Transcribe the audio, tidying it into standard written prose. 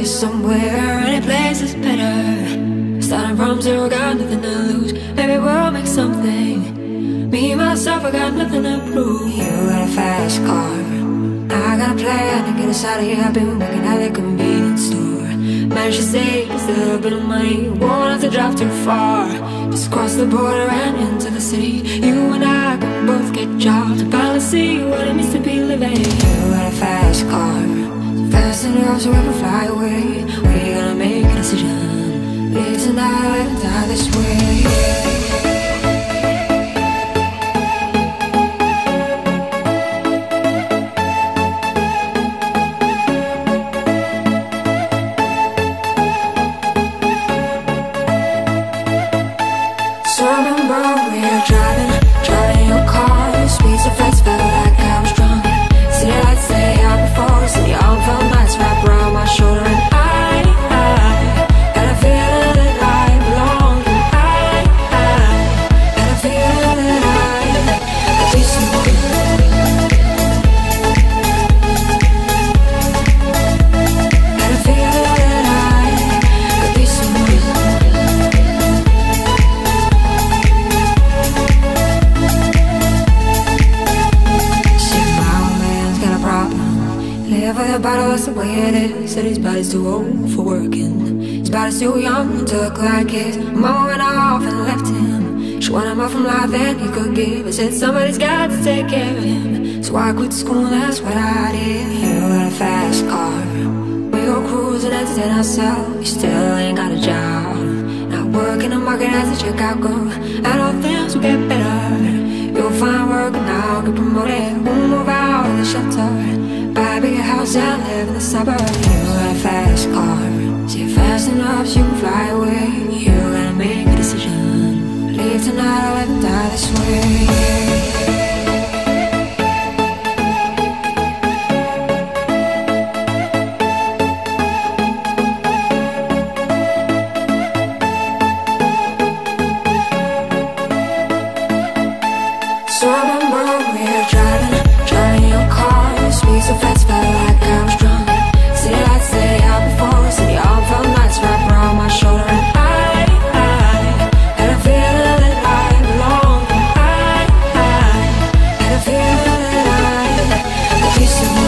somewhere, any place is better. Starting from zero, got nothing to lose. Maybe we'll make something. Me, myself, I got nothing to prove. You got a fast car, I got a plan to get us out of here. I've been working at the convenience store. Managed to save just a little bit of money. Won't have to drive too far. Just cross the border and into the city. You and I can both get jobs and finally see what it means to be living. You got a fast car, fast enough so we can fly away. We're gonna make a decision. Live tonight and die this way. So I remember we were driving your car. Speed so fast, felt like I was drunk. City lights lay out before us, and the arm felt nice wrapped around my shoulder. And I had a feeling that I belonged. And I had a feeling that I could be someone. Had a feeling that I could be someone. Live with a bottle, that's the way it is. Said his body's too old for working. His body's too young to look like his. Mama went off and left him. She wanted more from life than he could give. I said somebody's got to take care of him. So I quit school, that's what I did. You got a fast car, we go cruising, entertain ourselves. You still ain't got a job, not working the market as a checkout girl. And all things will get better. You'll find work and I'll get promoted. We'll move out of the shelter, buy a bigger house and live in the suburbs. You got a fast car, so you're fast enough so you can fly away. You gotta make a decision. Leave tonight or let me die this way. So I remember we were driving your car. Speed so fast, felt like I was drunk. City lights lay out before us, and the arm felt nice wrapped around my shoulder. And I had a feeling that I belonged. I had a feeling that I could be someone.